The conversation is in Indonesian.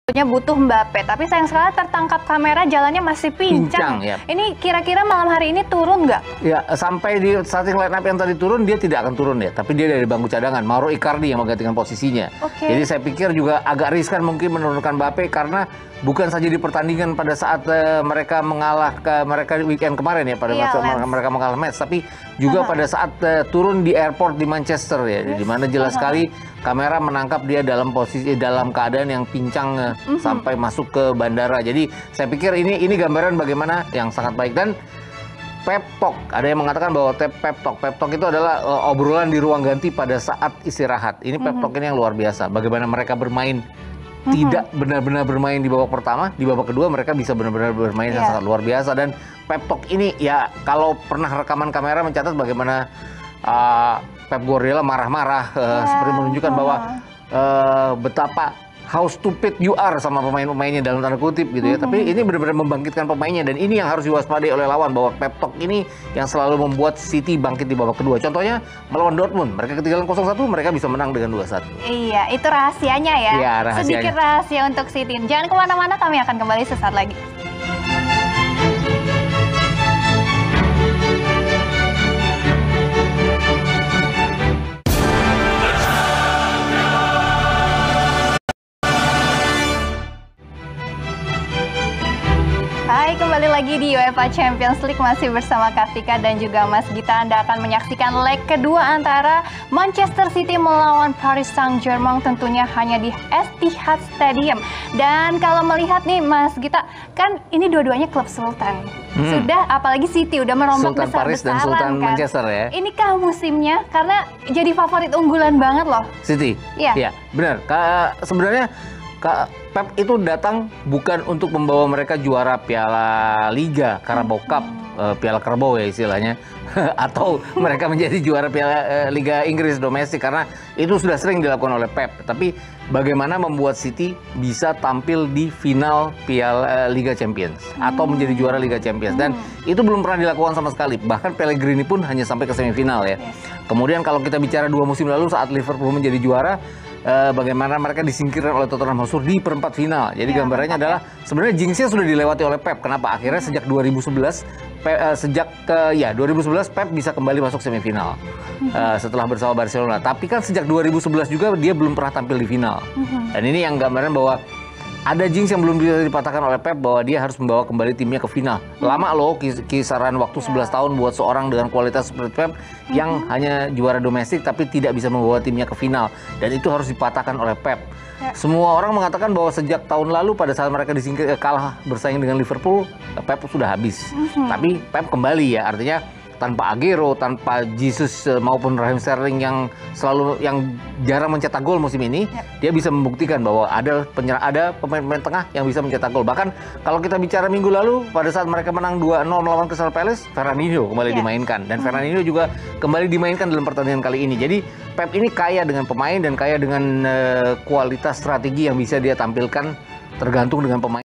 butuh Mbappe, tapi sayang sekali tertangkap kamera jalannya masih pincang. Ya. Ini kira-kira malam hari ini turun nggak? Ya, sampai di starting line up yang tadi turun, dia tidak akan turun ya. Tapi dia dari bangku cadangan, Mauro Icardi yang menggantikan posisinya. Jadi saya pikir juga agak riskan mungkin menurunkan Mbappe karena bukan saja di pertandingan pada saat mereka mereka weekend kemarin ya, pada saat mereka mengalah match, tapi juga pada saat turun di airport di Manchester ya, di mana jelas sekali kamera menangkap dia dalam keadaan yang pincang sampai masuk ke bandara. Jadi saya pikir ini gambaran bagaimana yang sangat baik. Dan pep talk, ada yang mengatakan bahwa pep talk itu adalah obrolan di ruang ganti pada saat istirahat. Ini pep talk ini yang luar biasa. Bagaimana mereka bermain tidak benar-benar bermain di babak pertama, di babak kedua mereka bisa benar-benar bermain yang sangat luar biasa. Dan pep talk ini ya, kalau pernah rekaman kamera mencatat bagaimana Pep Guardiola marah-marah seperti menunjukkan bahwa betapa how stupid you are sama pemain-pemainnya dalam tanda kutip gitu ya. Tapi ini benar-benar membangkitkan pemainnya, dan ini yang harus diwaspadai oleh lawan, bahwa pep talk ini yang selalu membuat City bangkit di babak kedua. Contohnya melawan Dortmund, mereka ketinggalan 0-1, mereka bisa menang dengan 2-1. Iya, itu rahasianya ya. Iya, rahasianya. Sedikit rahasia untuk City. Jangan kemana-mana, kami akan kembali sesaat lagi. Hai, kembali lagi di UEFA Champions League, masih bersama Kartika dan juga Mas Gita. Anda akan menyaksikan leg kedua antara Manchester City melawan Paris Saint-Germain, tentunya hanya di Etihad Stadium. Dan kalau melihat nih Mas Gita, kan ini dua-duanya klub Sultan. Sudah, apalagi City udah merombak Sultan Paris dan Sultan kan? Manchester ya. Inikah musimnya? Karena jadi favorit unggulan banget loh. City? Iya, benar. Sebenarnya Pep itu datang bukan untuk membawa mereka juara Piala Liga, Carabao Cup, Piala Carabao ya istilahnya, atau mereka menjadi juara Piala Liga Inggris domestik, karena itu sudah sering dilakukan oleh Pep. Tapi bagaimana membuat City bisa tampil di final Piala Liga Champions atau menjadi juara Liga Champions, dan itu belum pernah dilakukan sama sekali. Bahkan Pellegrini pun hanya sampai ke semifinal ya. Kemudian kalau kita bicara 2 musim lalu saat Liverpool menjadi juara, bagaimana mereka disingkirkan oleh Tottenham Hotspur di perempat final. Jadi gambarannya adalah sebenarnya jinxnya sudah dilewati oleh Pep. Kenapa? Akhirnya sejak 2011 Pep bisa kembali masuk semifinal setelah bersama Barcelona. Tapi kan sejak 2011 juga dia belum pernah tampil di final. Dan ini yang gambaran bahwa ada jinx yang belum bisa dipatahkan oleh Pep, bahwa dia harus membawa kembali timnya ke final. Lama loh kisaran waktu 11 tahun buat seorang dengan kualitas seperti Pep yang hanya juara domestik tapi tidak bisa membawa timnya ke final. Dan itu harus dipatahkan oleh Pep. Semua orang mengatakan bahwa sejak tahun lalu pada saat mereka kalah bersaing dengan Liverpool, Pep sudah habis. Tapi Pep kembali ya, artinya tanpa Aguero, tanpa Jesus maupun Raheem Sterling yang jarang mencetak gol musim ini, dia bisa membuktikan bahwa ada pemain-pemain tengah yang bisa mencetak gol. Bahkan kalau kita bicara minggu lalu pada saat mereka menang 2-0 melawan Crystal Palace, Fernandinho kembali dimainkan, dan Fernandinho juga kembali dimainkan dalam pertandingan kali ini. Jadi Pep ini kaya dengan pemain dan kaya dengan kualitas strategi yang bisa dia tampilkan tergantung dengan pemain.